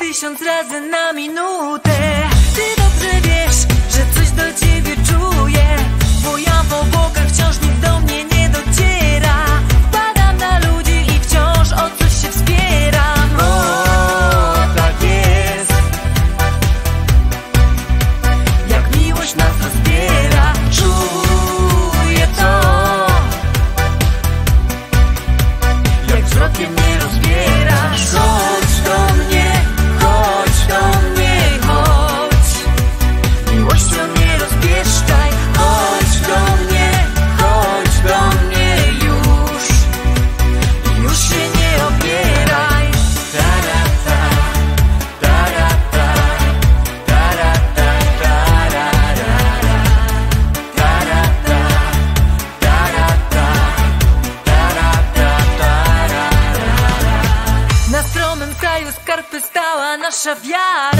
1000 razy na minutę. Ty dobrze wiesz, że coś do ciebie czuję, bo ja w obłokach wciąż nikt do mnie nie dociera. Wpadam na ludzi i wciąż o coś się wspieram. O, tak jest. Jak miłość nas rozbiera, czuję to. Jak wzrokiem mnie rozbierasz. Chodź do mnie, chodź do mnie, chodź. Miłością mnie rozpieszczaj. Chodź do mnie już. Już się nie opieraj. Ta-ra-ta, ta-ra-ta, ta-ra-ta, ta-ra-ra-ra. Ta-ra-ta, ta-ra-ta, ta-ra-ta, ta-ra-ra-ra. Na stromym kraju skarpy stała nasza wiara.